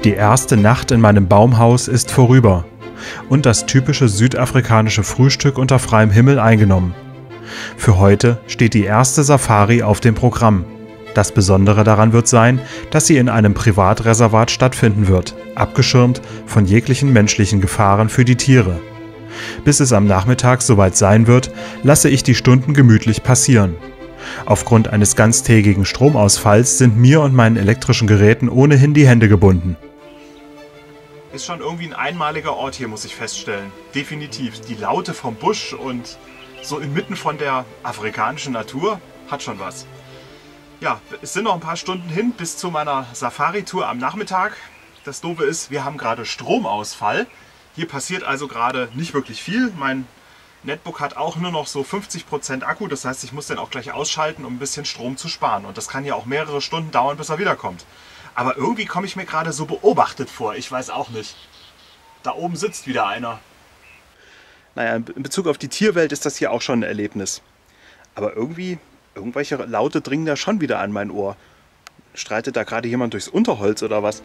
Die erste Nacht in meinem Baumhaus ist vorüber und das typische südafrikanische Frühstück unter freiem Himmel eingenommen. Für heute steht die erste Safari auf dem Programm. Das Besondere daran wird sein, dass sie in einem Privatreservat stattfinden wird, abgeschirmt von jeglichen menschlichen Gefahren für die Tiere. Bis es am Nachmittag soweit sein wird, lasse ich die Stunden gemütlich passieren. Aufgrund eines ganztägigen Stromausfalls sind mir und meinen elektrischen Geräten ohnehin die Hände gebunden. Ist schon irgendwie ein einmaliger Ort hier, muss ich feststellen. Definitiv. Die Laute vom Busch und so inmitten von der afrikanischen Natur hat schon was. Ja, es sind noch ein paar Stunden hin bis zu meiner Safari-Tour am Nachmittag. Das Doofe ist, wir haben gerade Stromausfall. Hier passiert also gerade nicht wirklich viel. Mein Netbook hat auch nur noch so 50% Akku. Das heißt, ich muss den auch gleich ausschalten, um ein bisschen Strom zu sparen. Und das kann ja auch mehrere Stunden dauern, bis er wiederkommt. Aber irgendwie komme ich mir gerade so beobachtet vor. Ich weiß auch nicht. Da oben sitzt wieder einer. Naja, in Bezug auf die Tierwelt ist das hier auch schon ein Erlebnis. Aber irgendwelche Laute dringen da schon wieder an mein Ohr. Streitet da gerade jemand durchs Unterholz oder was?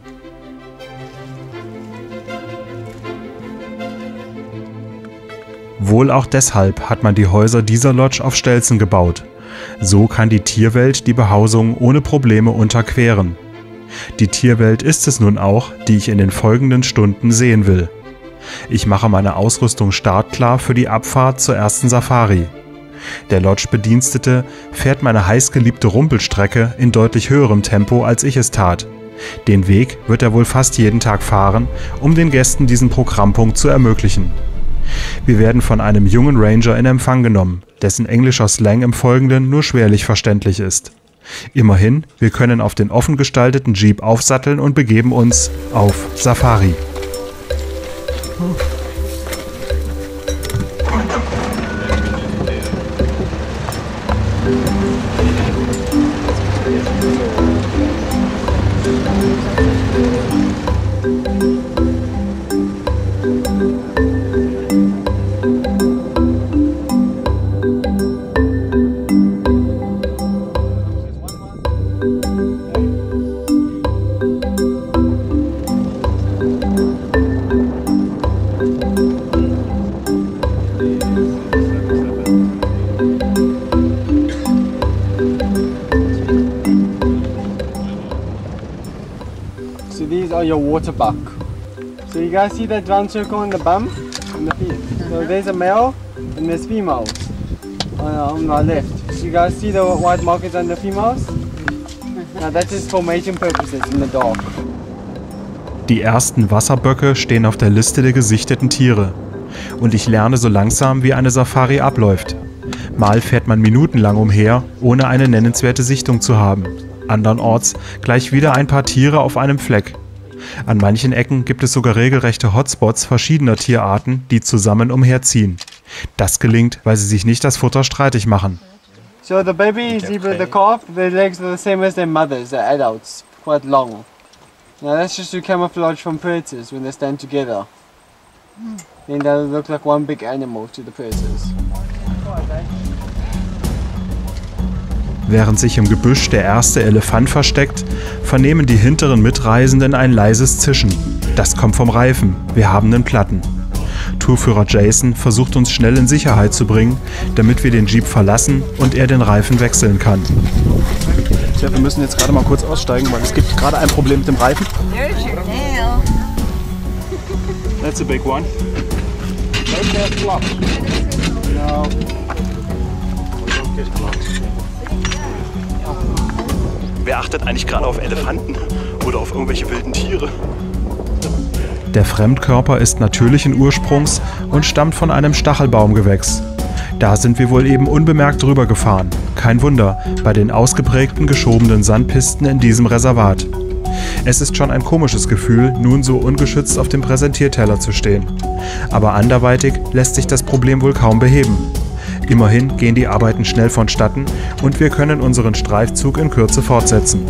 Wohl auch deshalb hat man die Häuser dieser Lodge auf Stelzen gebaut. So kann die Tierwelt die Behausung ohne Probleme unterqueren. Die Tierwelt ist es nun auch, die ich in den folgenden Stunden sehen will. Ich mache meine Ausrüstung startklar für die Abfahrt zur ersten Safari. Der Lodge-Bedienstete fährt meine heißgeliebte Rumpelstrecke in deutlich höherem Tempo, als ich es tat. Den Weg wird er wohl fast jeden Tag fahren, um den Gästen diesen Programmpunkt zu ermöglichen. Wir werden von einem jungen Ranger in Empfang genommen, dessen englischer Slang im Folgenden nur schwerlich verständlich ist. Immerhin, wir können auf den offen gestalteten Jeep aufsatteln und begeben uns auf Safari. So these are your water buck. So you guys see that round circle in the bum? In the feet. So there's a male and there's females on my left. So you guys see the white markers on the females? Now that is for mating purposes in the dark. Die ersten Wasserböcke stehen auf der Liste der gesichteten Tiere. Und ich lerne so langsam, wie eine Safari abläuft. Mal fährt man minutenlang umher, ohne eine nennenswerte Sichtung zu haben. Andernorts gleich wieder ein paar Tiere auf einem Fleck. An manchen Ecken gibt es sogar regelrechte Hotspots verschiedener Tierarten, die zusammen umherziehen. Das gelingt, weil sie sich nicht das Futter streitig machen. So the baby zebra, the calf, their legs are the same as their mothers, they're adults, quite long. Now that's just to camouflage from predators when they stand together. Then they'll look like one big animal to the predators. Während sich im Gebüsch der erste Elefant versteckt, vernehmen die hinteren Mitreisenden ein leises Zischen. Das kommt vom Reifen, wir haben einen Platten. Tourführer Jason versucht uns schnell in Sicherheit zu bringen, damit wir den Jeep verlassen und er den Reifen wechseln kann. Ja, wir müssen jetzt gerade mal kurz aussteigen, weil es gibt gerade ein Problem mit dem Reifen. There's your nail. That's a big one. Don't get flopped. No. Don't get flopped. Wer achtet eigentlich gerade auf Elefanten oder auf irgendwelche wilden Tiere? Der Fremdkörper ist natürlichen Ursprungs und stammt von einem Stachelbaumgewächs. Da sind wir wohl eben unbemerkt drüber gefahren. Kein Wunder, bei den ausgeprägten geschobenen Sandpisten in diesem Reservat. Es ist schon ein komisches Gefühl, nun so ungeschützt auf dem Präsentierteller zu stehen. Aber anderweitig lässt sich das Problem wohl kaum beheben. Immerhin gehen die Arbeiten schnell vonstatten und wir können unseren Streifzug in Kürze fortsetzen.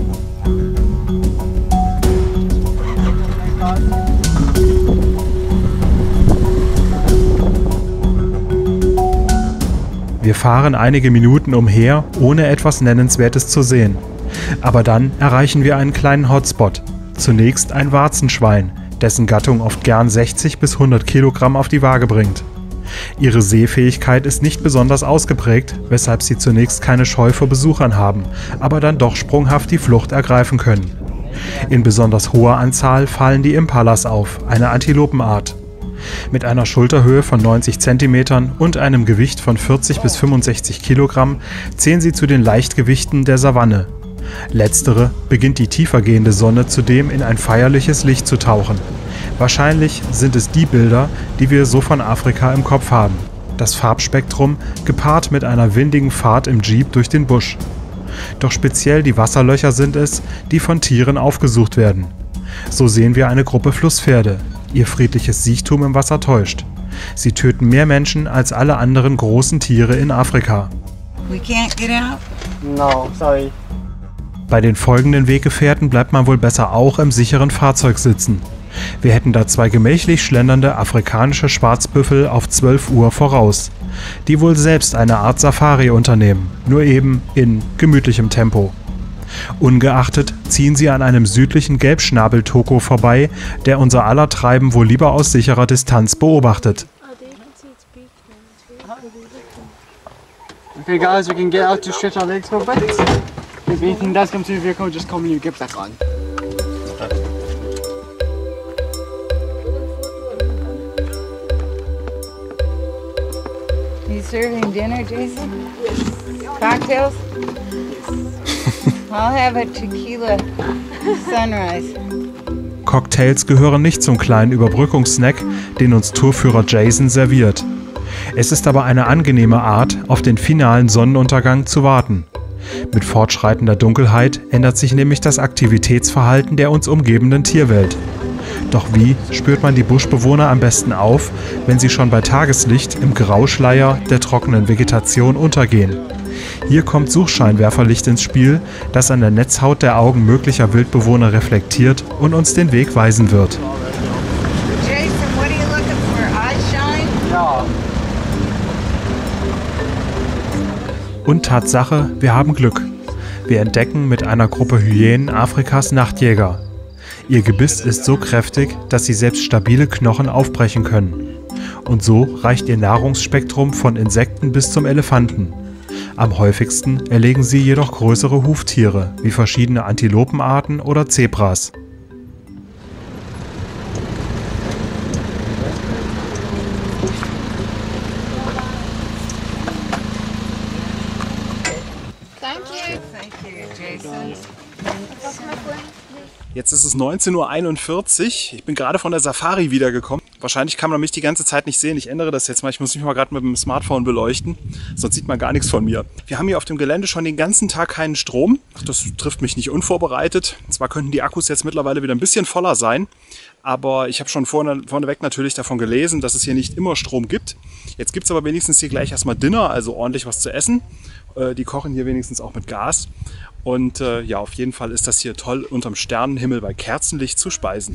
Wir fahren einige Minuten umher, ohne etwas Nennenswertes zu sehen. Aber dann erreichen wir einen kleinen Hotspot. Zunächst ein Warzenschwein, dessen Gattung oft gern 60 bis 100 Kilogramm auf die Waage bringt. Ihre Sehfähigkeit ist nicht besonders ausgeprägt, weshalb sie zunächst keine Scheu vor Besuchern haben, aber dann doch sprunghaft die Flucht ergreifen können. In besonders hoher Anzahl fallen die Impalas auf, eine Antilopenart. Mit einer Schulterhöhe von 90 cm und einem Gewicht von 40 bis 65 Kilogramm zählen sie zu den Leichtgewichten der Savanne. Letztere beginnt die tiefer gehende Sonne zudem in ein feierliches Licht zu tauchen. Wahrscheinlich sind es die Bilder, die wir so von Afrika im Kopf haben. Das Farbspektrum gepaart mit einer windigen Fahrt im Jeep durch den Busch. Doch speziell die Wasserlöcher sind es, die von Tieren aufgesucht werden. So sehen wir eine Gruppe Flusspferde. Ihr friedliches Siechtum im Wasser täuscht. Sie töten mehr Menschen als alle anderen großen Tiere in Afrika. We can't get out? No, sorry. Bei den folgenden Weggefährten bleibt man wohl besser auch im sicheren Fahrzeug sitzen. Wir hätten da zwei gemächlich schlendernde afrikanische Schwarzbüffel auf 12 Uhr voraus, die wohl selbst eine Art Safari unternehmen, nur eben in gemütlichem Tempo. Ungeachtet ziehen sie an einem südlichen Gelbschnabeltoko vorbei, der unser aller Treiben wohl lieber aus sicherer Distanz beobachtet. Okay guys, we can get out to stretch our legs for a bit. If anything does come to the vehicle, just call me and get back on. You serving dinner, Jason? Cocktails? I'll have a tequila sunrise. Cocktails gehören nicht zum kleinen Überbrückungssnack, den uns Tourführer Jason serviert. Es ist aber eine angenehme Art, auf den finalen Sonnenuntergang zu warten. Mit fortschreitender Dunkelheit ändert sich nämlich das Aktivitätsverhalten der uns umgebenden Tierwelt. Doch wie spürt man die Buschbewohner am besten auf, wenn sie schon bei Tageslicht im Grauschleier der trockenen Vegetation untergehen? Hier kommt Suchscheinwerferlicht ins Spiel, das an der Netzhaut der Augen möglicher Wildbewohner reflektiert und uns den Weg weisen wird. Jason, what are you looking for? Eye shine? Ja. Und Tatsache, wir haben Glück. Wir entdecken mit einer Gruppe Hyänen Afrikas Nachtjäger. Ihr Gebiss ist so kräftig, dass sie selbst stabile Knochen aufbrechen können. Und so reicht ihr Nahrungsspektrum von Insekten bis zum Elefanten. Am häufigsten erlegen sie jedoch größere Huftiere, wie verschiedene Antilopenarten oder Zebras. Thank you, Jason. Jetzt ist es 19:41 Uhr. Ich bin gerade von der Safari wiedergekommen. Wahrscheinlich kann man mich die ganze Zeit nicht sehen. Ich ändere das jetzt mal. Ich muss mich mal gerade mit dem Smartphone beleuchten. Sonst sieht man gar nichts von mir. Wir haben hier auf dem Gelände schon den ganzen Tag keinen Strom. Das trifft mich nicht unvorbereitet. Zwar könnten die Akkus jetzt mittlerweile wieder ein bisschen voller sein. Aber ich habe schon vorneweg natürlich davon gelesen, dass es hier nicht immer Strom gibt. Jetzt gibt es aber wenigstens hier gleich erstmal Dinner, also ordentlich was zu essen. Die kochen hier wenigstens auch mit Gas. Und ja, auf jeden Fall ist das hier toll, unterm Sternenhimmel bei Kerzenlicht zu speisen.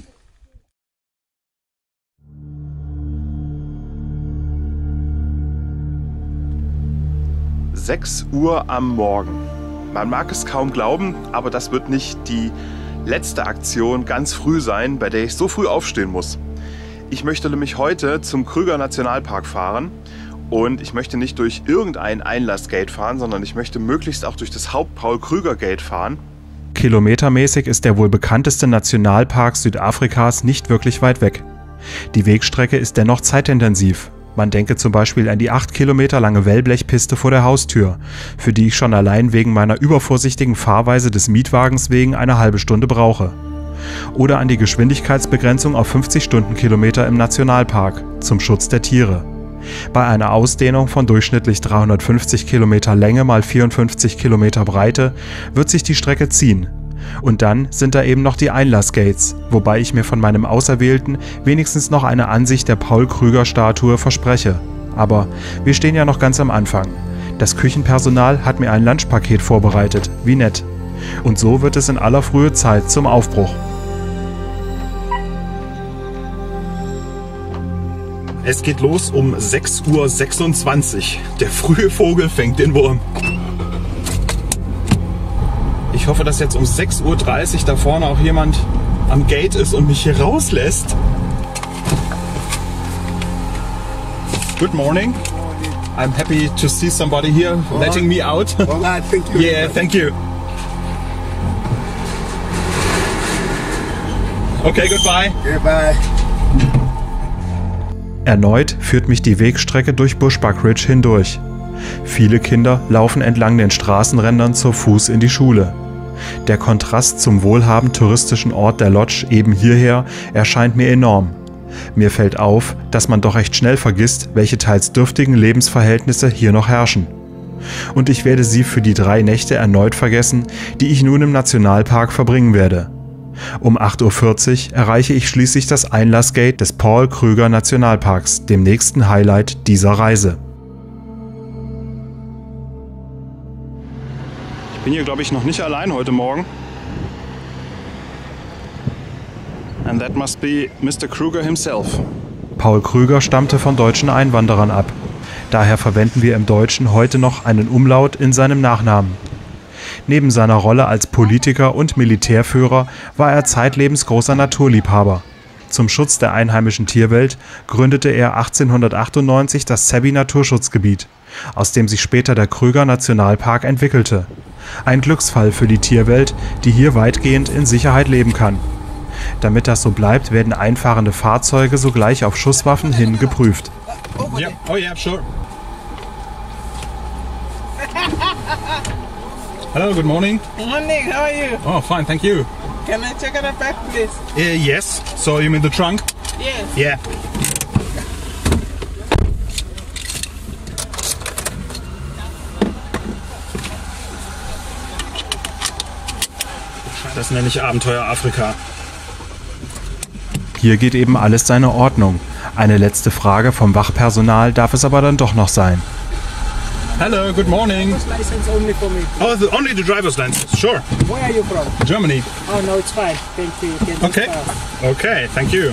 (6 Uhr am Morgen). Man mag es kaum glauben, aber das wird nicht die letzte Aktion ganz früh sein, bei der ich so früh aufstehen muss. Ich möchte nämlich heute zum Kruger Nationalpark fahren. Und ich möchte nicht durch irgendein Einlassgate fahren, sondern ich möchte möglichst auch durch das Haupt-Paul-Krüger-Gate fahren. Kilometermäßig ist der wohl bekannteste Nationalpark Südafrikas nicht wirklich weit weg. Die Wegstrecke ist dennoch zeitintensiv. Man denke zum Beispiel an die 8 Kilometer lange Wellblechpiste vor der Haustür, für die ich schon allein wegen meiner übervorsichtigen Fahrweise des Mietwagens wegen eine halbe Stunde brauche. Oder an die Geschwindigkeitsbegrenzung auf 50 Stundenkilometer im Nationalpark zum Schutz der Tiere. Bei einer Ausdehnung von durchschnittlich 350 Kilometer Länge mal 54 Kilometer Breite wird sich die Strecke ziehen. Und dann sind da eben noch die Einlassgates, wobei ich mir von meinem Auserwählten wenigstens noch eine Ansicht der Paul-Krüger-Statue verspreche. Aber wir stehen ja noch ganz am Anfang. Das Küchenpersonal hat mir ein Lunchpaket vorbereitet, wie nett. Und so wird es in aller Frühe Zeit zum Aufbruch. Es geht los um 6:26 Uhr. Der frühe Vogel fängt den Wurm. Ich hoffe, dass jetzt um 6:30 Uhr da vorne auch jemand am Gate ist und mich hier rauslässt. Good morning. I'm happy to see somebody here letting me out. Alright, thank you. Yeah, thank you. Okay, goodbye. Goodbye. Erneut führt mich die Wegstrecke durch Bushbuck Ridge hindurch. Viele Kinder laufen entlang den Straßenrändern zu Fuß in die Schule. Der Kontrast zum wohlhabend touristischen Ort der Lodge eben hierher erscheint mir enorm. Mir fällt auf, dass man doch recht schnell vergisst, welche teils dürftigen Lebensverhältnisse hier noch herrschen. Und ich werde sie für die 3 Nächte erneut vergessen, die ich nun im Nationalpark verbringen werde. Um 8:40 Uhr erreiche ich schließlich das Einlassgate des Paul Kruger Nationalparks, dem nächsten Highlight dieser Reise. Ich bin hier, glaube ich, noch nicht allein heute Morgen. And that must be Mr. Kruger himself. Paul Kruger stammte von deutschen Einwanderern ab. Daher verwenden wir im Deutschen heute noch einen Umlaut in seinem Nachnamen. Neben seiner Rolle als Politiker und Militärführer war er zeitlebens großer Naturliebhaber. Zum Schutz der einheimischen Tierwelt gründete er 1898 das Sebbi Naturschutzgebiet, aus dem sich später der Kruger Nationalpark entwickelte. Ein Glücksfall für die Tierwelt, die hier weitgehend in Sicherheit leben kann. Damit das so bleibt, werden einfahrende Fahrzeuge sogleich auf Schusswaffen hin geprüft. Yeah. Oh yeah, sure. Hello, good morning. Morning, how are you? Oh, fine, thank you. Can I check out the back, please? Yes. So you mean the trunk? Yes. Yeah. Das nenne ich Abenteuer Afrika. Hier geht eben alles seine Ordnung. Eine letzte Frage vom Wachpersonal darf es aber dann doch noch sein. Hello, good morning. License only for me. Oh, only the driver's license. Sure. Where are you from? Germany. Oh no, it's fine. Thank you. You can Okay. start. Okay, thank you.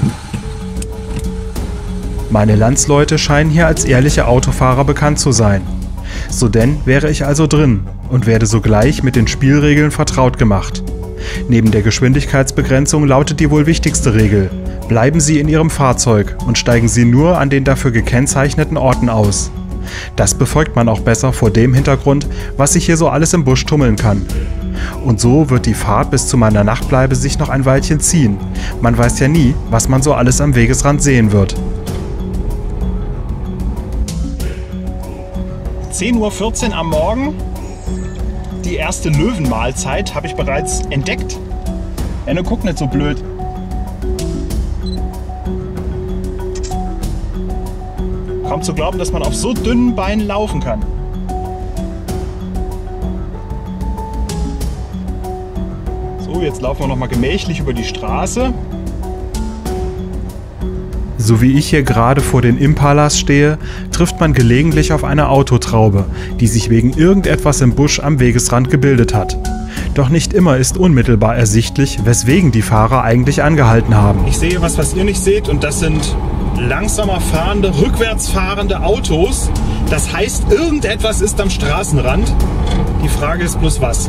Meine Landsleute scheinen hier als ehrliche Autofahrer bekannt zu sein. So denn wäre ich also drin und werde sogleich mit den Spielregeln vertraut gemacht. Neben der Geschwindigkeitsbegrenzung lautet die wohl wichtigste Regel: Bleiben Sie in Ihrem Fahrzeug und steigen Sie nur an den dafür gekennzeichneten Orten aus. Das befolgt man auch besser vor dem Hintergrund, was sich hier so alles im Busch tummeln kann. Und so wird die Fahrt bis zu meiner Nachtbleibe sich noch ein Weilchen ziehen. Man weiß ja nie, was man so alles am Wegesrand sehen wird. 10:14 Uhr am Morgen. Die erste Löwenmahlzeit habe ich bereits entdeckt. Enno, guck nicht so blöd. Kaum zu glauben, dass man auf so dünnen Beinen laufen kann. So, jetzt laufen wir noch mal gemächlich über die Straße. So wie ich hier gerade vor den Impalas stehe, trifft man gelegentlich auf eine Autotraube, die sich wegen irgendetwas im Busch am Wegesrand gebildet hat. Doch nicht immer ist unmittelbar ersichtlich, weswegen die Fahrer eigentlich angehalten haben. Ich sehe was ihr nicht seht, und das sind langsamer fahrende, rückwärts fahrende Autos. Das heißt, irgendetwas ist am Straßenrand. Die Frage ist bloß was.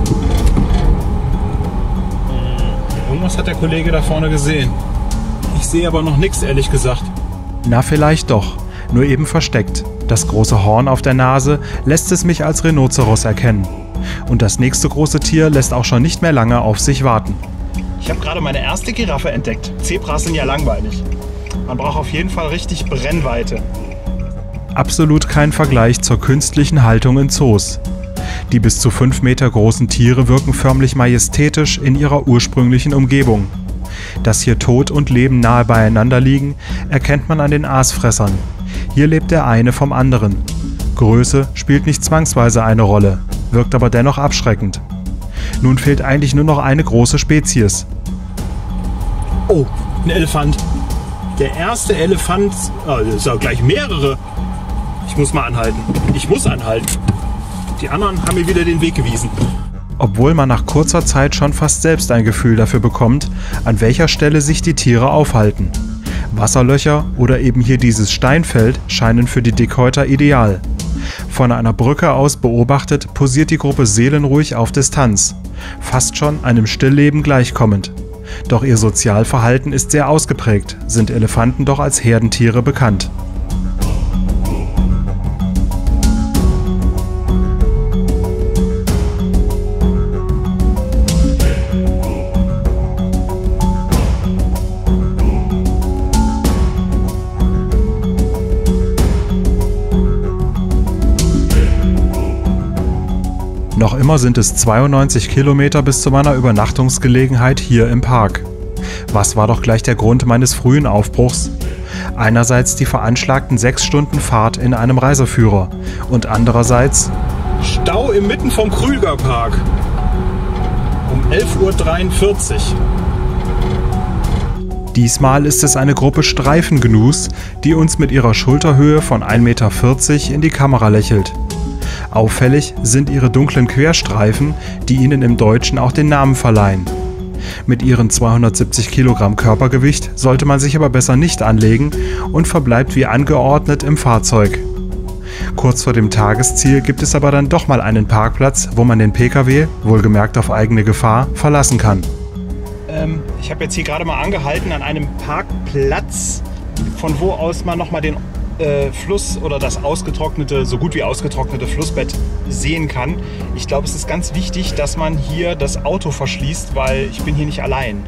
Irgendwas hat der Kollege da vorne gesehen. Ich sehe aber noch nichts, ehrlich gesagt. Na, vielleicht doch, nur eben versteckt. Das große Horn auf der Nase lässt es mich als Rhinoceros erkennen. Und das nächste große Tier lässt auch schon nicht mehr lange auf sich warten. Ich habe gerade meine erste Giraffe entdeckt. Zebras sind ja langweilig. Man braucht auf jeden Fall richtig Brennweite. Absolut kein Vergleich zur künstlichen Haltung in Zoos. Die bis zu 5 Meter großen Tiere wirken förmlich majestätisch in ihrer ursprünglichen Umgebung. Dass hier Tod und Leben nahe beieinander liegen, erkennt man an den Aasfressern. Hier lebt der eine vom anderen. Größe spielt nicht zwangsweise eine Rolle, wirkt aber dennoch abschreckend. Nun fehlt eigentlich nur noch eine große Spezies. Oh, ein Elefant. Der erste Elefant, das ist ja gleich mehrere. Ich muss mal anhalten. Ich muss anhalten. Die anderen haben mir wieder den Weg gewiesen. Obwohl man nach kurzer Zeit schon fast selbst ein Gefühl dafür bekommt, an welcher Stelle sich die Tiere aufhalten. Wasserlöcher oder eben hier dieses Steinfeld scheinen für die Dickhäuter ideal. Von einer Brücke aus beobachtet posiert die Gruppe seelenruhig auf Distanz, fast schon einem Stillleben gleichkommend. Doch ihr Sozialverhalten ist sehr ausgeprägt, sind Elefanten doch als Herdentiere bekannt. Noch immer sind es 92 Kilometer bis zu meiner Übernachtungsgelegenheit hier im Park. Was war doch gleich der Grund meines frühen Aufbruchs? Einerseits die veranschlagten 6 Stunden Fahrt in einem Reiseführer und andererseits Stau inmitten vom Krügerpark. Um 11:43 Uhr. Diesmal ist es eine Gruppe Streifengnus, die uns mit ihrer Schulterhöhe von 1,40 Meter in die Kamera lächelt. Auffällig sind ihre dunklen Querstreifen, die ihnen im Deutschen auch den Namen verleihen. Mit ihren 270 Kilogramm Körpergewicht sollte man sich aber besser nicht anlegen und verbleibt wie angeordnet im Fahrzeug. Kurz vor dem Tagesziel gibt es aber dann doch mal einen Parkplatz, wo man den PKW, wohlgemerkt auf eigene Gefahr, verlassen kann. Ich habe jetzt hier gerade mal angehalten an einem Parkplatz, von wo aus man nochmal den Fluss oder das ausgetrocknete, so gut wie ausgetrocknete Flussbett sehen kann. Ich glaube, es ist ganz wichtig, dass man hier das Auto verschließt, weil ich bin hier nicht allein.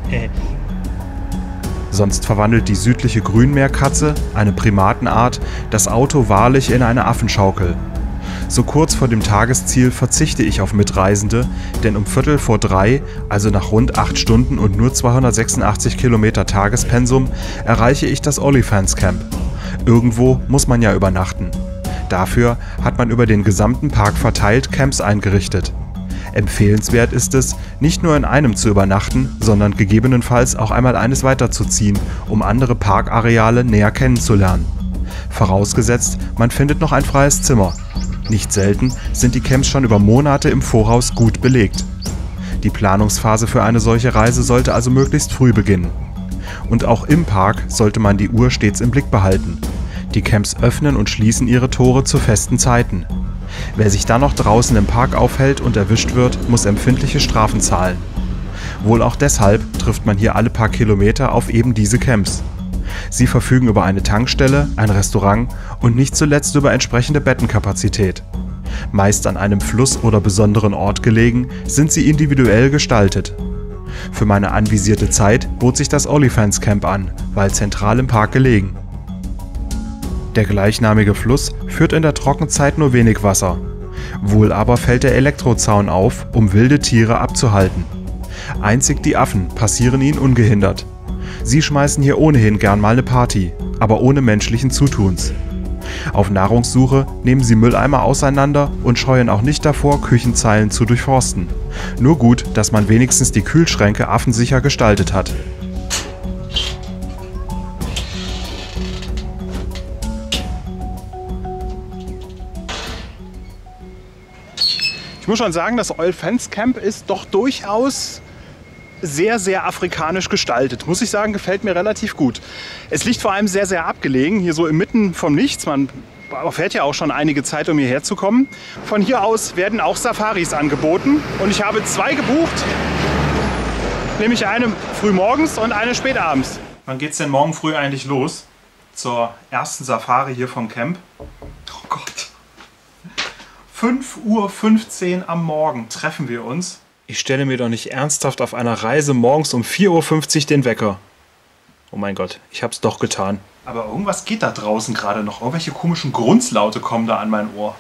Sonst verwandelt die südliche Grünmeerkatze, eine Primatenart, das Auto wahrlich in eine Affenschaukel. So kurz vor dem Tagesziel verzichte ich auf Mitreisende, denn um 2:45, also nach rund 8 Stunden und nur 286 Kilometer Tagespensum, erreiche ich das Olifants Camp. Irgendwo muss man ja übernachten. Dafür hat man über den gesamten Park verteilt Camps eingerichtet. Empfehlenswert ist es, nicht nur in einem zu übernachten, sondern gegebenenfalls auch einmal eines weiterzuziehen, um andere Parkareale näher kennenzulernen. Vorausgesetzt, man findet noch ein freies Zimmer. Nicht selten sind die Camps schon über Monate im Voraus gut belegt. Die Planungsphase für eine solche Reise sollte also möglichst früh beginnen. Und auch im Park sollte man die Uhr stets im Blick behalten. Die Camps öffnen und schließen ihre Tore zu festen Zeiten. Wer sich dann noch draußen im Park aufhält und erwischt wird, muss empfindliche Strafen zahlen. Wohl auch deshalb trifft man hier alle paar Kilometer auf eben diese Camps. Sie verfügen über eine Tankstelle, ein Restaurant und nicht zuletzt über entsprechende Bettenkapazität. Meist an einem Fluss oder besonderen Ort gelegen, sind sie individuell gestaltet. Für meine anvisierte Zeit bot sich das Olifants Camp an, weil zentral im Park gelegen. Der gleichnamige Fluss führt in der Trockenzeit nur wenig Wasser. Wohl aber fällt der Elektrozaun auf, um wilde Tiere abzuhalten. Einzig die Affen passieren ihn ungehindert. Sie schmeißen hier ohnehin gern mal eine Party, aber ohne menschlichen Zutuns. Auf Nahrungssuche nehmen sie Mülleimer auseinander und scheuen auch nicht davor, Küchenzeilen zu durchforsten. Nur gut, dass man wenigstens die Kühlschränke affensicher gestaltet hat. Ich muss schon sagen, das Olifants Camp ist doch durchaus sehr, sehr afrikanisch gestaltet. Muss ich sagen, gefällt mir relativ gut. Es liegt vor allem sehr, sehr abgelegen, hier so inmitten vom Nichts. Man fährt ja auch schon einige Zeit, um hierher zu kommen. Von hier aus werden auch Safaris angeboten und ich habe 2 gebucht, nämlich eine früh morgens und eine spät abends. Wann geht's denn morgen früh eigentlich los? Zur ersten Safari hier vom Camp? Oh Gott. 5:15 Uhr am Morgen treffen wir uns. Ich stelle mir doch nicht ernsthaft auf einer Reise morgens um 4:50 Uhr den Wecker. Oh mein Gott, ich hab's doch getan. Aber irgendwas geht da draußen gerade noch. Irgendwelche komischen Grunzlaute kommen da an mein Ohr.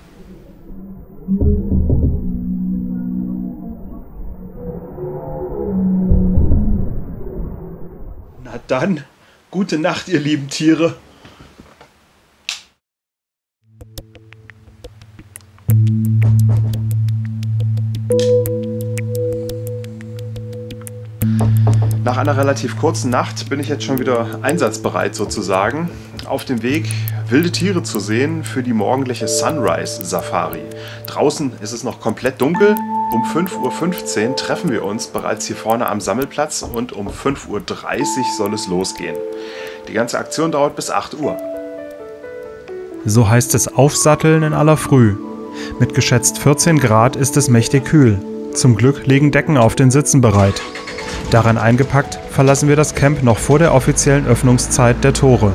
Na dann, gute Nacht, ihr lieben Tiere. Nach einer relativ kurzen Nacht bin ich jetzt schon wieder einsatzbereit sozusagen. Auf dem Weg, wilde Tiere zu sehen für die morgendliche Sunrise Safari. Draußen ist es noch komplett dunkel. Um 5:15 Uhr treffen wir uns bereits hier vorne am Sammelplatz und um 5:30 Uhr soll es losgehen. Die ganze Aktion dauert bis 8 Uhr. So heißt es Aufsatteln in aller Früh. Mit geschätzt 14 Grad ist es mächtig kühl. Zum Glück liegen Decken auf den Sitzen bereit. Darin eingepackt verlassen wir das Camp noch vor der offiziellen Öffnungszeit der Tore.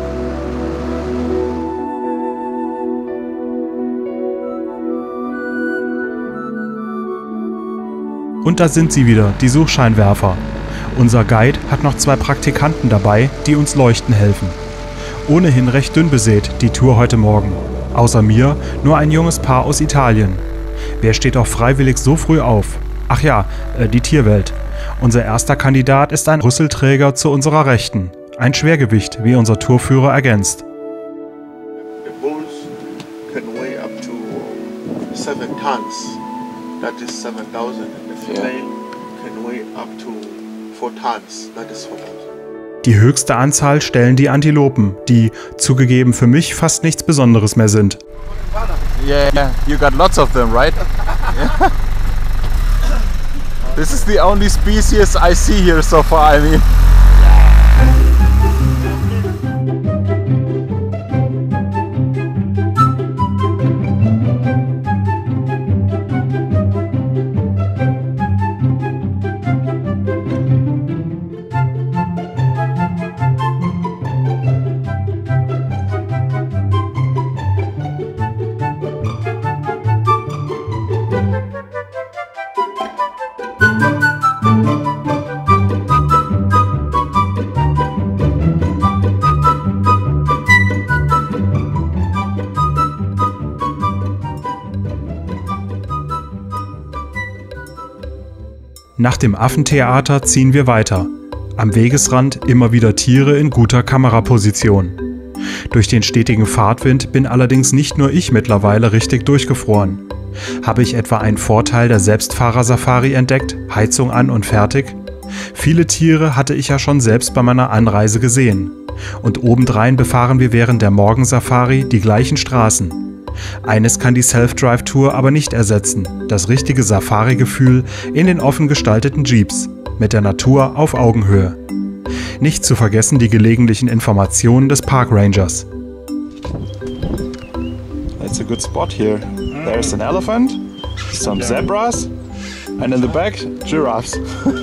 Und da sind sie wieder, die Suchscheinwerfer. Unser Guide hat noch 2 Praktikanten dabei, die uns leuchten helfen. Ohnehin recht dünn besät, die Tour heute Morgen. Außer mir nur ein junges Paar aus Italien. Wer steht auch freiwillig so früh auf? Ach ja, die Tierwelt. Unser erster Kandidat ist ein Rüsselträger zu unserer Rechten. Ein Schwergewicht, wie unser Tourführer ergänzt. The bulls can weigh up to 7 tons. That is 7,000. The female can weigh up to 4 tons. That is 4,000. Die höchste Anzahl stellen die Antilopen, die, zugegeben für mich, fast nichts Besonderes mehr sind. Yeah, you got lots of them, right? Yeah. This is the only species I see here so far, I mean. Nach dem Affentheater ziehen wir weiter. Am Wegesrand immer wieder Tiere in guter Kameraposition. Durch den stetigen Fahrtwind bin allerdings nicht nur ich mittlerweile richtig durchgefroren. Habe ich etwa einen Vorteil der Selbstfahrer-Safari entdeckt, Heizung an und fertig? Viele Tiere hatte ich ja schon selbst bei meiner Anreise gesehen. Und obendrein befahren wir während der Morgensafari die gleichen Straßen. Eines kann die Self-Drive-Tour aber nicht ersetzen, das richtige Safari-Gefühl in den offen gestalteten Jeeps, mit der Natur auf Augenhöhe. Nicht zu vergessen die gelegentlichen Informationen des Park Rangers. That's a good spot here. There's an elephant, some zebras, and in the back, giraffes.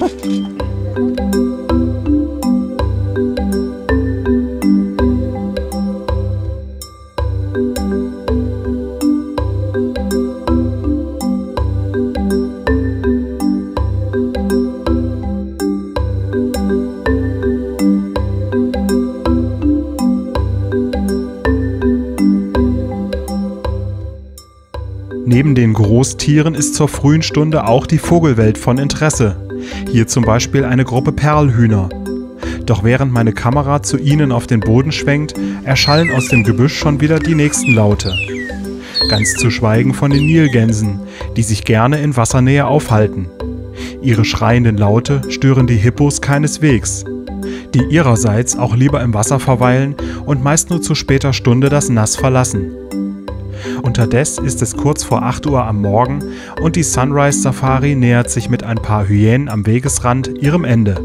Neben den Großtieren ist zur frühen Stunde auch die Vogelwelt von Interesse. Hier zum Beispiel eine Gruppe Perlhühner. Doch während meine Kamera zu ihnen auf den Boden schwenkt, erschallen aus dem Gebüsch schon wieder die nächsten Laute. Ganz zu schweigen von den Nilgänsen, die sich gerne in Wassernähe aufhalten. Ihre schreienden Laute stören die Hippos keineswegs, die ihrerseits auch lieber im Wasser verweilen und meist nur zu später Stunde das Nass verlassen. Unterdessen ist es kurz vor 8 Uhr am Morgen und die Sunrise Safari nähert sich mit ein paar Hyänen am Wegesrand ihrem Ende.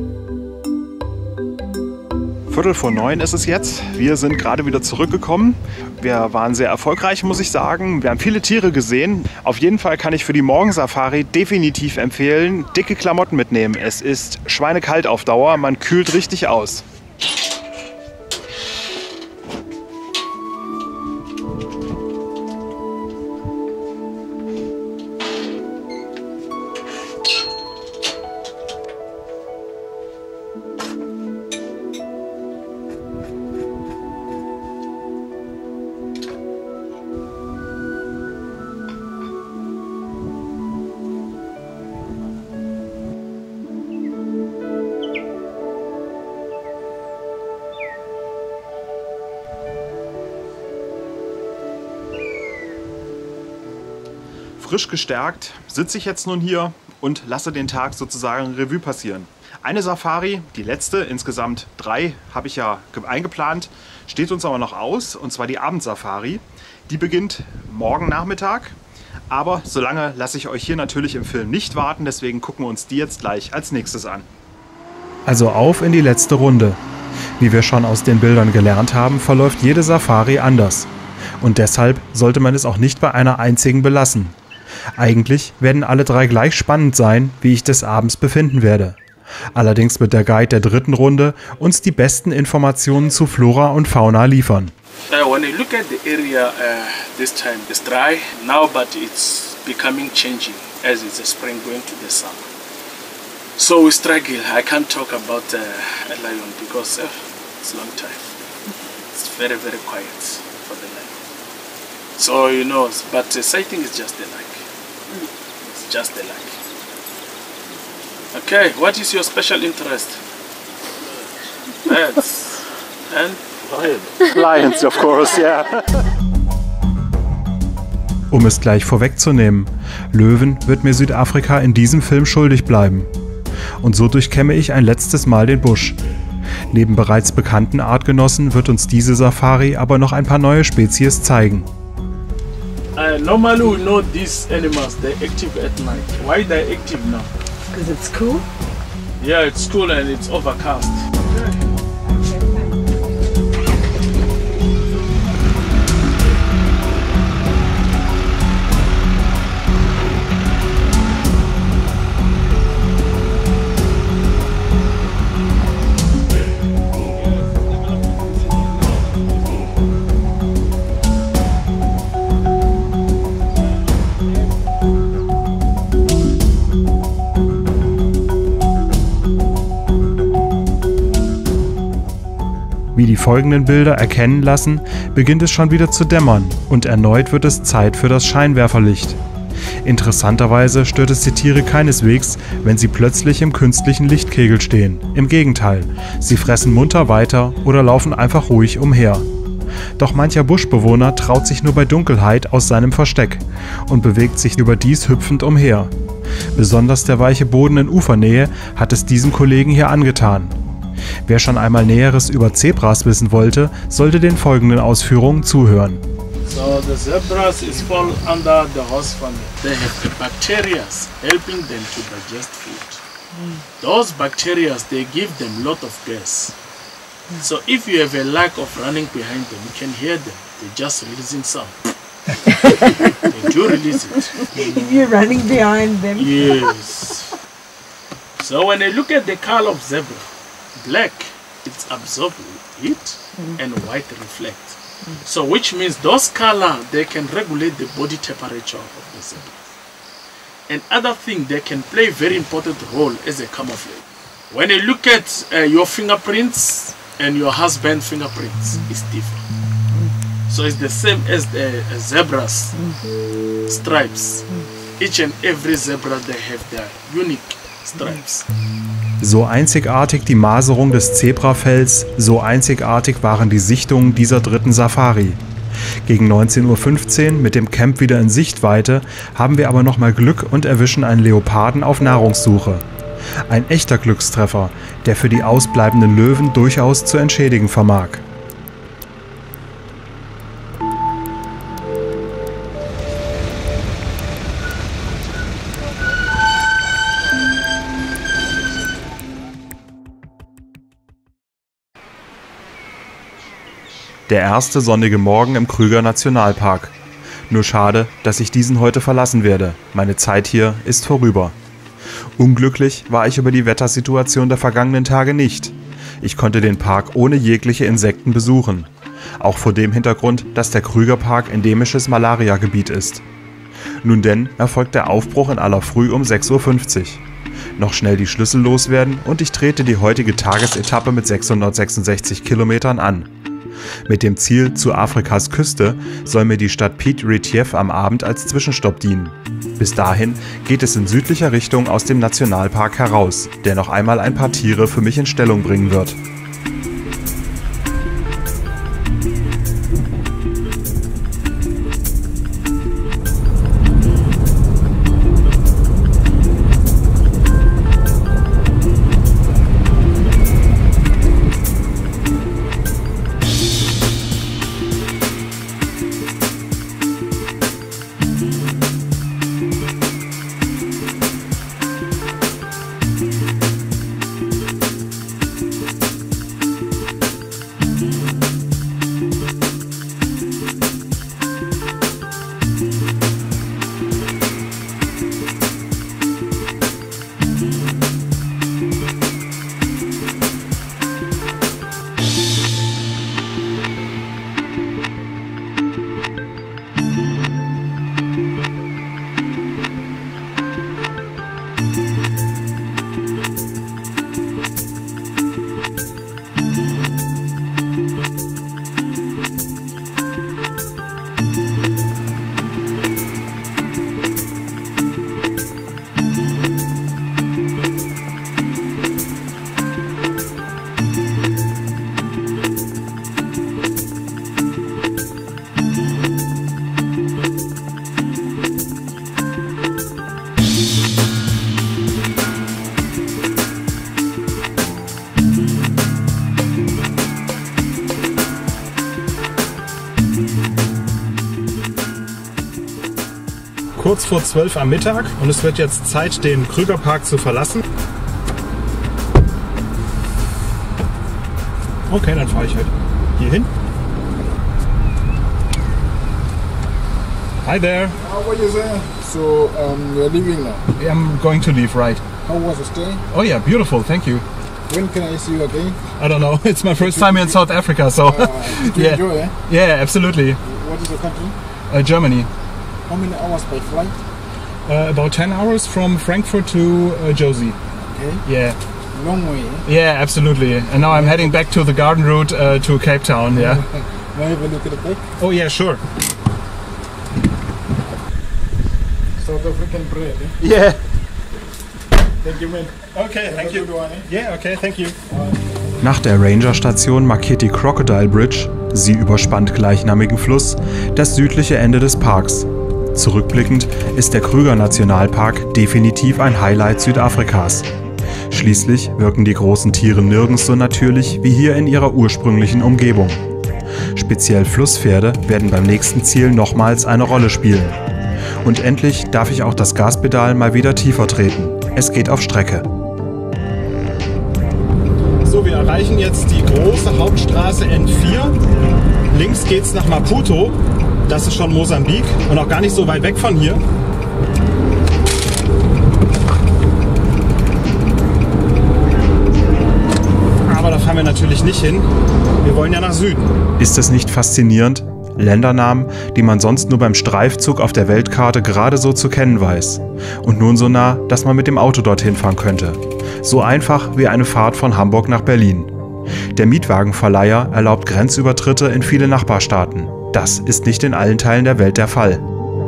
8:45 ist es jetzt. Wir sind gerade wieder zurückgekommen. Wir waren sehr erfolgreich, muss ich sagen. Wir haben viele Tiere gesehen. Auf jeden Fall kann ich für die Morgensafari definitiv empfehlen, dicke Klamotten mitnehmen. Es ist schweinekalt auf Dauer, man kühlt richtig aus. Frisch gestärkt sitze ich jetzt nun hier und lasse den Tag sozusagen Revue passieren. Eine Safari, die letzte, insgesamt 3 habe ich ja eingeplant, steht uns aber noch aus, und zwar die Abendsafari. Die beginnt morgen Nachmittag, aber solange lasse ich euch hier natürlich im Film nicht warten, deswegen gucken wir uns die jetzt gleich als nächstes an. Also auf in die letzte Runde. Wie wir schon aus den Bildern gelernt haben, verläuft jede Safari anders. Und deshalb sollte man es auch nicht bei einer einzigen belassen. Eigentlich werden alle 3 gleich spannend sein, wie ich des Abends befinden werde. Allerdings wird der Guide der dritten Runde uns die besten Informationen zu Flora und Fauna liefern. When you look at the area, this time it's dry now, but it's becoming changing as it's the spring going to the summer. So we struggle. I can't talk about a lion because it's a long time. It's very, very quiet for the lion. So you know, but sighting is just a luck. It's just a luck. Okay, what is your special interest? Birds and Lions, of course, yeah. Um es gleich vorwegzunehmen, Löwen wird mir Südafrika in diesem Film schuldig bleiben. Und so durchkämme ich ein letztes Mal den Busch. Neben bereits bekannten Artgenossen wird uns diese Safari aber noch ein paar neue Spezies zeigen. Normally we know these animals, they're active at night. Why they're active now? Because it's cool. Yeah, it's cool and it's overcast. Wie die folgenden Bilder erkennen lassen, beginnt es schon wieder zu dämmern und erneut wird es Zeit für das Scheinwerferlicht. Interessanterweise stört es die Tiere keineswegs, wenn sie plötzlich im künstlichen Lichtkegel stehen. Im Gegenteil, sie fressen munter weiter oder laufen einfach ruhig umher. Doch mancher Buschbewohner traut sich nur bei Dunkelheit aus seinem Versteck und bewegt sich überdies hüpfend umher. Besonders der weiche Boden in Ufernähe hat es diesem Kollegen hier angetan. Wer schon einmal Näheres über Zebras wissen wollte, sollte den folgenden Ausführungen zuhören. So the zebras is fall under the host family. They have the bacteria helping them to digest food. Those bacteria, they give them lot of gas. So if you have a lack of running behind them, you can hear them. They're just releasing sound. They do release it. If you're running behind them. Yes. So when you look at the color of zebra, black, it's absorbing heat, and white reflect. So which means those color, they can regulate the body temperature of the zebra. And other thing, they can play very important role as a camouflage. When you look at your fingerprints and your husband's fingerprints, it's different. So it's the same as the zebra's stripes. Each and every zebra, they have their unique stripes. So einzigartig die Maserung des Zebrafells, so einzigartig waren die Sichtungen dieser dritten Safari. Gegen 19:15 Uhr mit dem Camp wieder in Sichtweite haben wir aber nochmal Glück und erwischen einen Leoparden auf Nahrungssuche. Ein echter Glückstreffer, der für die ausbleibenden Löwen durchaus zu entschädigen vermag. Der erste sonnige Morgen im Kruger Nationalpark. Nur schade, dass ich diesen heute verlassen werde. Meine Zeit hier ist vorüber. Unglücklich war ich über die Wettersituation der vergangenen Tage nicht. Ich konnte den Park ohne jegliche Insekten besuchen. Auch vor dem Hintergrund, dass der Krügerpark endemisches Malariagebiet ist. Nun denn erfolgt der Aufbruch in aller Früh um 6:50 Uhr. Noch schnell die Schlüssel loswerden und ich trete die heutige Tagesetappe mit 666 Kilometern an. Mit dem Ziel zu Afrikas Küste soll mir die Stadt Piet Retief am Abend als Zwischenstopp dienen. Bis dahin geht es in südlicher Richtung aus dem Nationalpark heraus, der noch einmal ein paar Tiere für mich in Stellung bringen wird. kurz vor 12 am Mittag und es wird jetzt Zeit, den Krügerpark zu verlassen. Okay, dann fahre ich halt hier hin. Hi there. What are you saying? So you're leaving now? I'm going to leave, right? How was the stay? Oh yeah, beautiful, thank you. When can I see you again? I don't know, it's my first time in South Africa, so Do you yeah. enjoy, eh? Yeah, absolutely. What is your country? Germany. How many hours by flight? About 10 hours from Frankfurt to Josie. Okay. Yeah. Long way, eh? Yeah, absolutely. And now I'm heading back to the garden route to Cape Town, yeah. May I have a look at the back? Oh yeah, sure. South African bread, eh? Yeah. Thank you, man. Okay, thank you. Good one, eh? Yeah, okay, thank you. Nach der Ranger-Station markiert die Crocodile Bridge, sie überspannt gleichnamigen Fluss, das südliche Ende des Parks. Zurückblickend ist der Kruger-Nationalpark definitiv ein Highlight Südafrikas. Schließlich wirken die großen Tiere nirgends so natürlich wie hier in ihrer ursprünglichen Umgebung. Speziell Flusspferde werden beim nächsten Ziel nochmals eine Rolle spielen. Und endlich darf ich auch das Gaspedal mal wieder tiefer treten. Es geht auf Strecke. So, wir erreichen jetzt die große Hauptstraße N4. Links geht's nach Maputo. Das ist schon Mosambik und auch gar nicht so weit weg von hier. Aber da fahren wir natürlich nicht hin. Wir wollen ja nach Süden. Ist es nicht faszinierend? Ländernamen, die man sonst nur beim Streifzug auf der Weltkarte gerade so zu kennen weiß. Und nun so nah, dass man mit dem Auto dorthin fahren könnte. So einfach wie eine Fahrt von Hamburg nach Berlin. Der Mietwagenverleiher erlaubt Grenzübertritte in viele Nachbarstaaten. Das ist nicht in allen Teilen der Welt der Fall.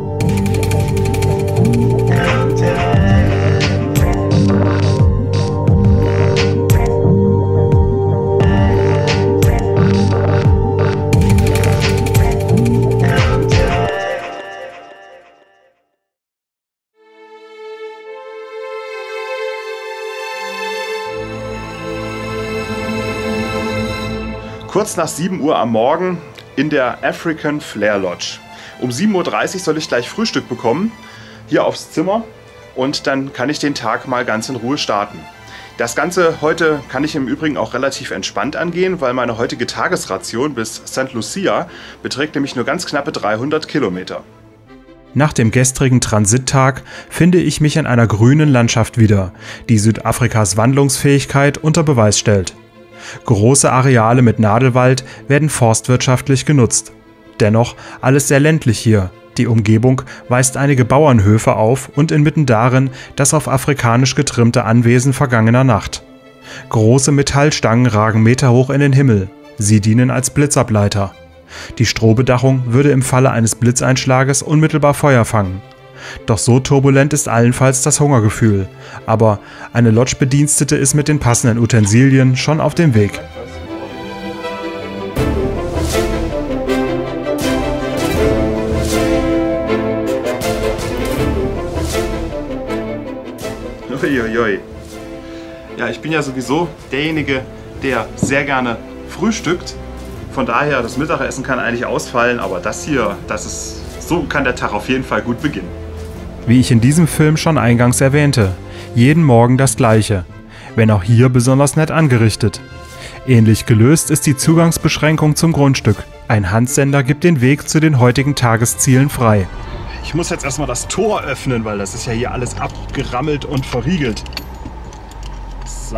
Kurz nach 7 Uhr am Morgen in der African Flair Lodge. Um 7:30 Uhr soll ich gleich Frühstück bekommen, hier aufs Zimmer, und dann kann ich den Tag mal ganz in Ruhe starten. Das Ganze heute kann ich im Übrigen auch relativ entspannt angehen, weil meine heutige Tagesration bis St. Lucia beträgt nämlich nur ganz knappe 300 Kilometer. Nach dem gestrigen Transittag finde ich mich in einer grünen Landschaft wieder, die Südafrikas Wandlungsfähigkeit unter Beweis stellt. Große Areale mit Nadelwald werden forstwirtschaftlich genutzt. Dennoch alles sehr ländlich hier. Die Umgebung weist einige Bauernhöfe auf und inmitten darin das auf afrikanisch getrimmte Anwesen vergangener Nacht. Große Metallstangen ragen meterhoch in den Himmel. Sie dienen als Blitzableiter. Die Strohbedachung würde im Falle eines Blitzeinschlages unmittelbar Feuer fangen. Doch so turbulent ist allenfalls das Hungergefühl. Aber eine Lodge-Bedienstete ist mit den passenden Utensilien schon auf dem Weg. Uiuiui. Ja, ich bin ja sowieso derjenige, der sehr gerne frühstückt. Von daher, das Mittagessen kann eigentlich ausfallen, aber das hier, so kann der Tag auf jeden Fall gut beginnen. Wie ich in diesem Film schon eingangs erwähnte, jeden Morgen das Gleiche, wenn auch hier besonders nett angerichtet. Ähnlich gelöst ist die Zugangsbeschränkung zum Grundstück. Ein Handsender gibt den Weg zu den heutigen Tageszielen frei. Ich muss jetzt erstmal das Tor öffnen, weil das ist ja hier alles abgerammelt und verriegelt. So.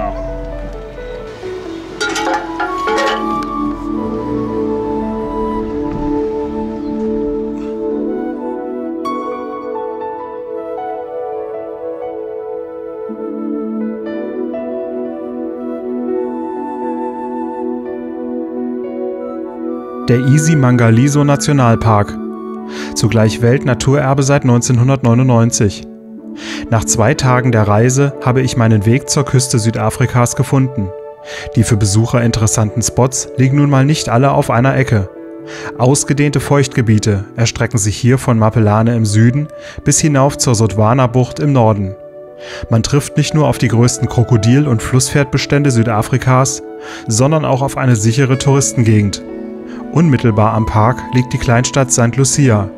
Der Isi-Mangaliso Nationalpark, zugleich Weltnaturerbe seit 1999. Nach 2 Tagen der Reise habe ich meinen Weg zur Küste Südafrikas gefunden. Die für Besucher interessanten Spots liegen nun mal nicht alle auf einer Ecke. Ausgedehnte Feuchtgebiete erstrecken sich hier von Mapelane im Süden bis hinauf zur Sodwana-Bucht im Norden. Man trifft nicht nur auf die größten Krokodil- und Flusspferdbestände Südafrikas, sondern auch auf eine sichere Touristengegend. Unmittelbar am Park liegt die Kleinstadt St. Lucia.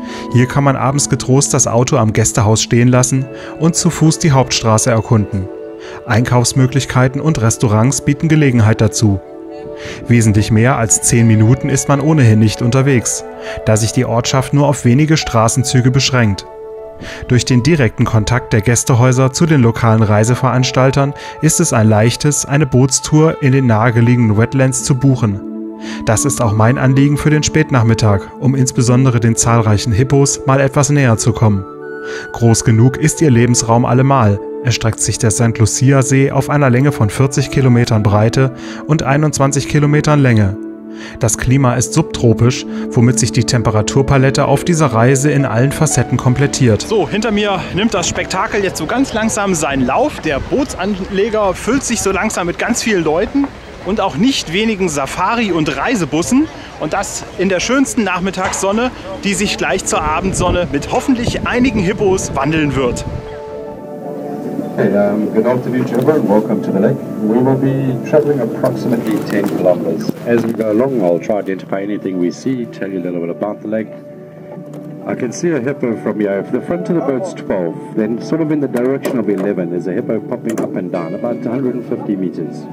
Hier kann man abends getrost das Auto am Gästehaus stehen lassen und zu Fuß die Hauptstraße erkunden. Einkaufsmöglichkeiten und Restaurants bieten Gelegenheit dazu. Wesentlich mehr als 10 Minuten ist man ohnehin nicht unterwegs, da sich die Ortschaft nur auf wenige Straßenzüge beschränkt. Durch den direkten Kontakt der Gästehäuser zu den lokalen Reiseveranstaltern ist es ein leichtes, eine Bootstour in den nahegelegenen Wetlands zu buchen. Das ist auch mein Anliegen für den Spätnachmittag, um insbesondere den zahlreichen Hippos mal etwas näher zu kommen. Groß genug ist ihr Lebensraum allemal. Erstreckt sich der St. Lucia See auf einer Länge von 40 Kilometern Breite und 21 Kilometern Länge. Das Klima ist subtropisch, womit sich die Temperaturpalette auf dieser Reise in allen Facetten komplettiert. So, hinter mir nimmt das Spektakel jetzt so ganz langsam seinen Lauf. Der Bootsanleger füllt sich so langsam mit ganz vielen Leuten und auch nicht wenigen Safari- und Reisebussen. Und das in der schönsten Nachmittagssonne, die sich gleich zur Abendsonne mit hoffentlich einigen Hippos wandeln wird. Hey, good afternoon to everyone. Welcome to the lake. We will be traveling approximately 10 kilometers. As we go along, I'll try to identify anything we see, tell you a little bit about the lake. I can see a hippo from here. If the front of the boat's 12, then sort of in the direction of 11, there's a hippo popping up and down, about 150 meters.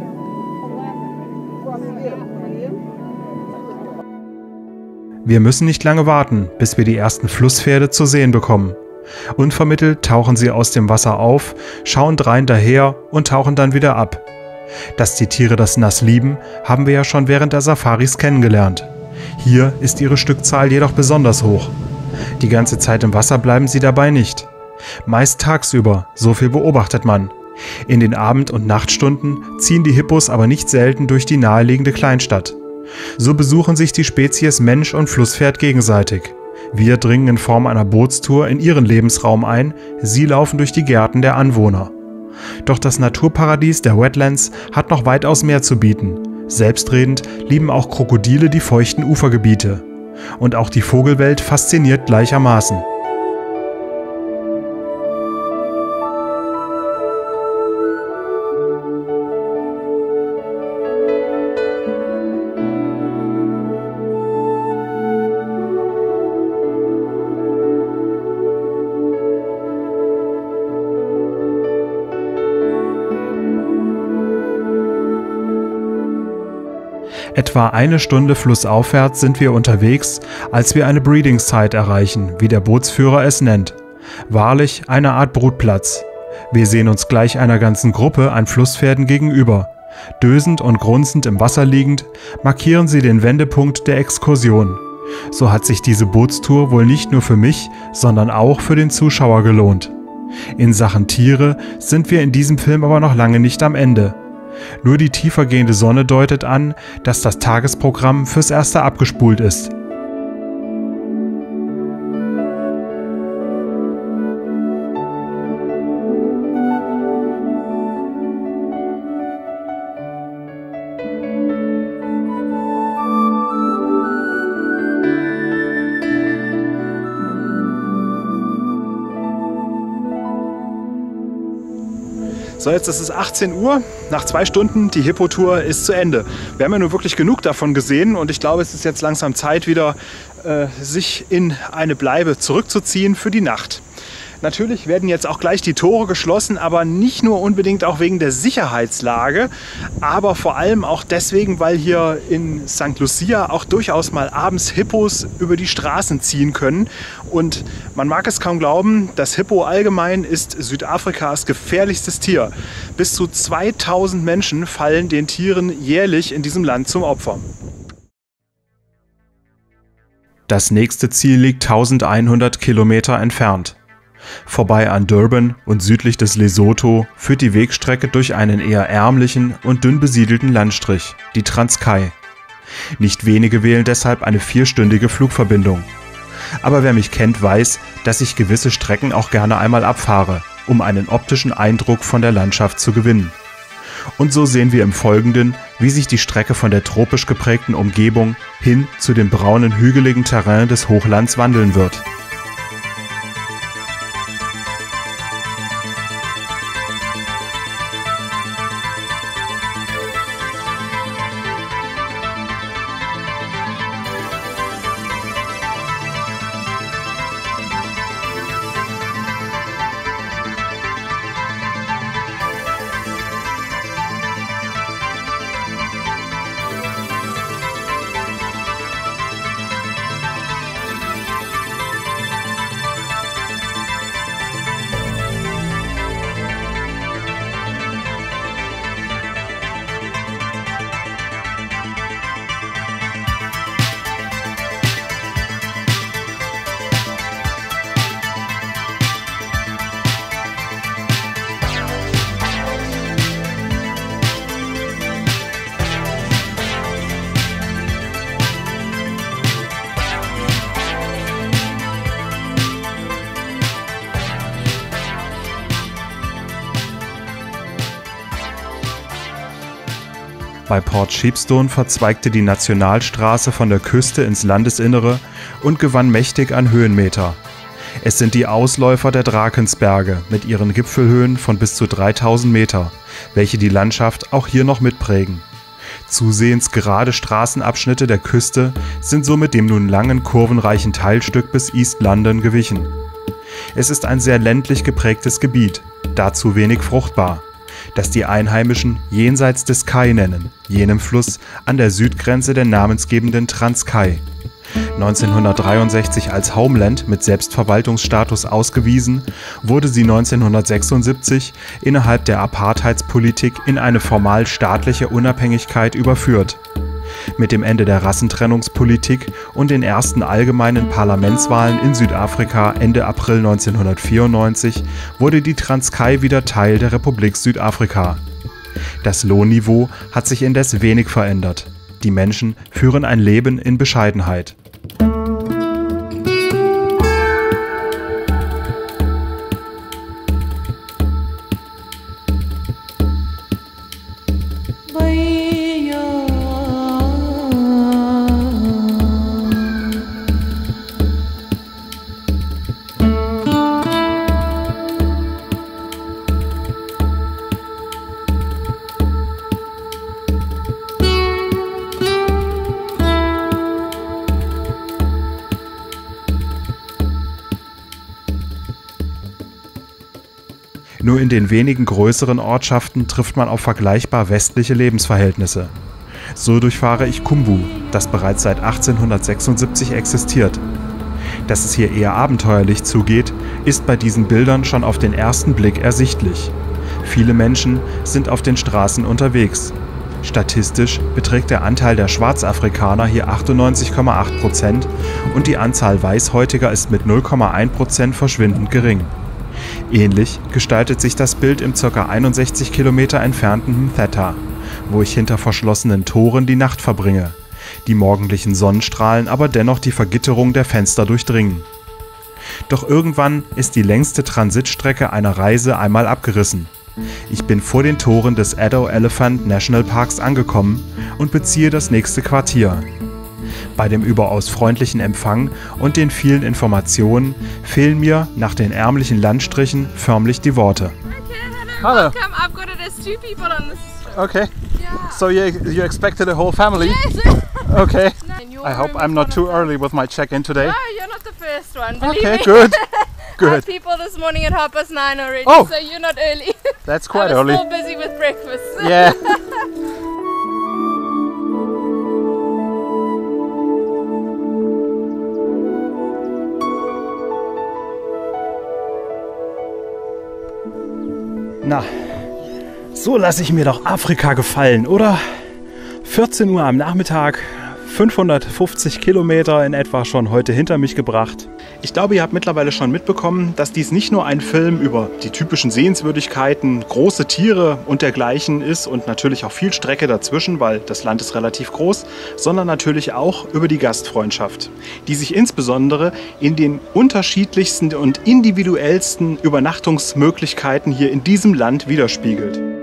Wir müssen nicht lange warten, bis wir die ersten Flusspferde zu sehen bekommen. Unvermittelt tauchen sie aus dem Wasser auf, schauen drein daher und tauchen dann wieder ab. Dass die Tiere das Nass lieben, haben wir ja schon während der Safaris kennengelernt. Hier ist ihre Stückzahl jedoch besonders hoch. Die ganze Zeit im Wasser bleiben sie dabei nicht. Meist tagsüber, so viel beobachtet man. In den Abend- und Nachtstunden ziehen die Hippos aber nicht selten durch die naheliegende Kleinstadt. So besuchen sich die Spezies Mensch und Flusspferd gegenseitig. Wir dringen in Form einer Bootstour in ihren Lebensraum ein, sie laufen durch die Gärten der Anwohner. Doch das Naturparadies der Wetlands hat noch weitaus mehr zu bieten. Selbstredend lieben auch Krokodile die feuchten Ufergebiete. Und auch die Vogelwelt fasziniert gleichermaßen. Etwa eine Stunde flussaufwärts sind wir unterwegs, als wir eine Breeding Site erreichen, wie der Bootsführer es nennt. Wahrlich eine Art Brutplatz. Wir sehen uns gleich einer ganzen Gruppe an Flusspferden gegenüber. Dösend und grunzend im Wasser liegend, markieren sie den Wendepunkt der Exkursion. So hat sich diese Bootstour wohl nicht nur für mich, sondern auch für den Zuschauer gelohnt. In Sachen Tiere sind wir in diesem Film aber noch lange nicht am Ende. Nur die tiefergehende Sonne deutet an, dass das Tagesprogramm fürs Erste abgespult ist. So, jetzt ist es 18 Uhr, nach 2 Stunden, die Hippo-Tour ist zu Ende. Wir haben ja nur wirklich genug davon gesehen und ich glaube, es ist jetzt langsam Zeit wieder, sich in eine Bleibe zurückzuziehen für die Nacht. Natürlich werden jetzt auch gleich die Tore geschlossen, aber nicht nur unbedingt auch wegen der Sicherheitslage, aber vor allem auch deswegen, weil hier in St. Lucia auch durchaus mal abends Hippos über die Straßen ziehen können. Und man mag es kaum glauben, das Hippo allgemein ist Südafrikas gefährlichstes Tier. Bis zu 2000 Menschen fallen den Tieren jährlich in diesem Land zum Opfer. Das nächste Ziel liegt 1100 Kilometer entfernt. Vorbei an Durban und südlich des Lesotho führt die Wegstrecke durch einen eher ärmlichen und dünn besiedelten Landstrich, die Transkei. Nicht wenige wählen deshalb eine 4-stündige Flugverbindung. Aber wer mich kennt, weiß, dass ich gewisse Strecken auch gerne einmal abfahre, um einen optischen Eindruck von der Landschaft zu gewinnen. Und so sehen wir im Folgenden, wie sich die Strecke von der tropisch geprägten Umgebung hin zu dem braunen, hügeligen Terrain des Hochlands wandeln wird. Bei Port Shepstone verzweigte die Nationalstraße von der Küste ins Landesinnere und gewann mächtig an Höhenmeter. Es sind die Ausläufer der Drakensberge mit ihren Gipfelhöhen von bis zu 3000 Meter, welche die Landschaft auch hier noch mitprägen. Zusehends gerade Straßenabschnitte der Küste sind somit dem nun langen kurvenreichen Teilstück bis East London gewichen. Es ist ein sehr ländlich geprägtes Gebiet, dazu wenig fruchtbar, das die Einheimischen jenseits des Kai nennen, jenem Fluss an der Südgrenze der namensgebenden Transkei. 1963 als Homeland mit Selbstverwaltungsstatus ausgewiesen, wurde sie 1976 innerhalb der Apartheidspolitik in eine formal staatliche Unabhängigkeit überführt. Mit dem Ende der Rassentrennungspolitik und den ersten allgemeinen Parlamentswahlen in Südafrika Ende April 1994 wurde die Transkei wieder Teil der Republik Südafrika. Das Lohnniveau hat sich indes wenig verändert. Die Menschen führen ein Leben in Bescheidenheit. Nur in den wenigen größeren Ortschaften trifft man auf vergleichbar westliche Lebensverhältnisse. So durchfahre ich Kumbu, das bereits seit 1876 existiert. Dass es hier eher abenteuerlich zugeht, ist bei diesen Bildern schon auf den ersten Blick ersichtlich. Viele Menschen sind auf den Straßen unterwegs. Statistisch beträgt der Anteil der Schwarzafrikaner hier 98,8% und die Anzahl Weißhäutiger ist mit 0,1% verschwindend gering. Ähnlich gestaltet sich das Bild im ca. 61 Kilometer entfernten Mthatha, wo ich hinter verschlossenen Toren die Nacht verbringe, die morgendlichen Sonnenstrahlen aber dennoch die Vergitterung der Fenster durchdringen. Doch irgendwann ist die längste Transitstrecke einer Reise einmal abgerissen. Ich bin vor den Toren des Addo Elephant National Parks angekommen und beziehe das nächste Quartier. Bei dem überaus freundlichen Empfang und den vielen Informationen fehlen mir nach den ärmlichen Landstrichen förmlich die Worte. Hello. Welcome. I've got it as 2 people on this. Okay. Yeah. So you expected a whole family? Yes. Okay. No. I hope I'm not too early with my check-in today. No, you're not the first one. Believe Okay, me. good. I Good. had people this morning at 9:30 already, Oh. so you're not early. That's quite I was early. still busy with breakfast. Yeah. Na, so lasse ich mir doch Afrika gefallen, oder? 14 Uhr am Nachmittag, 550 Kilometer in etwa schon heute hinter mich gebracht. Ich glaube, ihr habt mittlerweile schon mitbekommen, dass dies nicht nur ein Film über die typischen Sehenswürdigkeiten, große Tiere und dergleichen ist und natürlich auch viel Strecke dazwischen, weil das Land ist relativ groß, sondern natürlich auch über die Gastfreundschaft, die sich insbesondere in den unterschiedlichsten und individuellsten Übernachtungsmöglichkeiten hier in diesem Land widerspiegelt.